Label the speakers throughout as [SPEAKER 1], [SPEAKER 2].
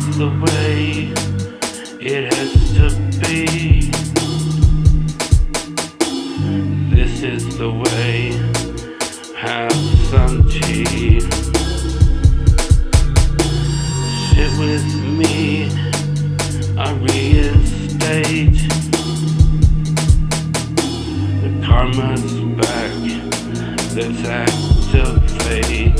[SPEAKER 1] is the way it has to be. This is the way. Have some tea. Sit with me. I reinstate. The karma's back. Let's activate.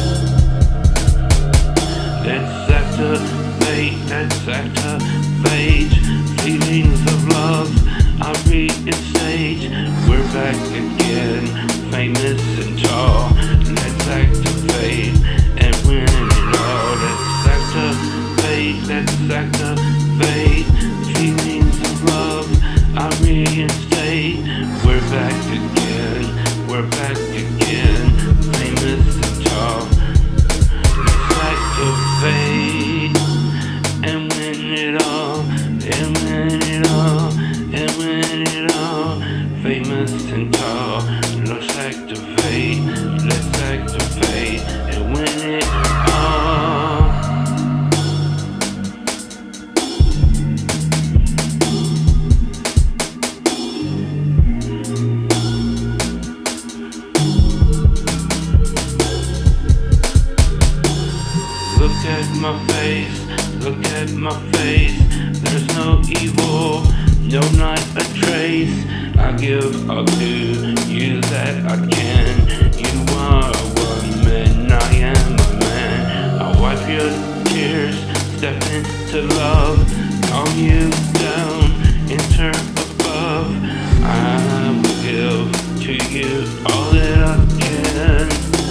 [SPEAKER 1] Let's activate. Let's activate. Feelings of love. I reinstate. We're back again, famous and tall. Let's activate and win it all. Let's activate. Let's activate. Feelings of love. I reinstate. We're back again. We're back again, famous and tall. Let's activate and win it all. And win it all. And win it all. Famous and tall. Let's activate. Let's activate and win it all. Look at my face, look at my face. There's no evil, no not a trace. I give all to you that I can. You are a woman, I am a man. I'll wipe your tears, step into love, calm you down, enter above. I will give to you all that I can.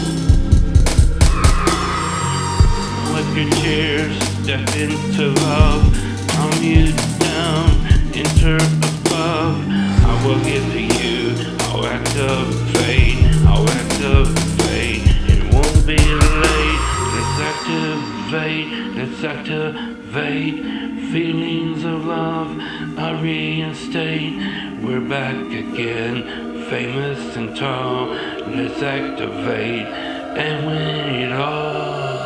[SPEAKER 1] Wipe your tears, step into love, calm you down, enter above. I will give to you, I'll activate, I'll activate. It won't be late. Let's activate, let's activate. Feelings of love, I reinstate. We're back again, famous and tall. Let's activate and win it all.